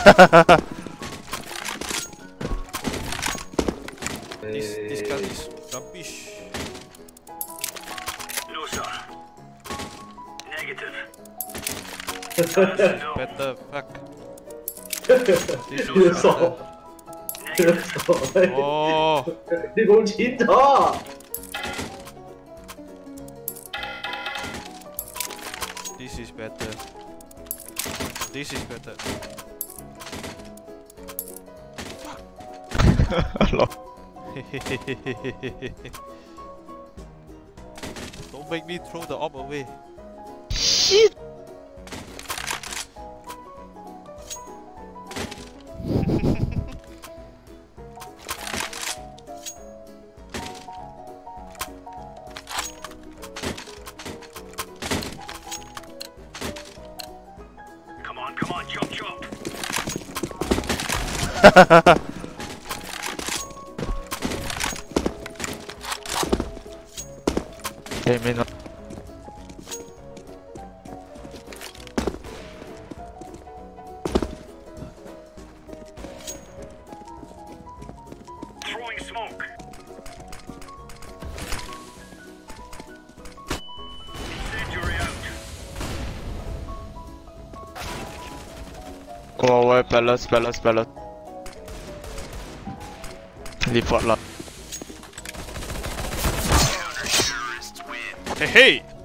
This gun is rubbish. No, sir. Negative. Better, fuck. This is 그래서 better. Oh, 이거 진짜 this is better. This is better. Hello. Don't make me throw the orb away. Shit. Come on, jump, jump. Hey, man. Throwing smoke. Incendiary out. Oh, wait, balance. Default lah. Hey, hey!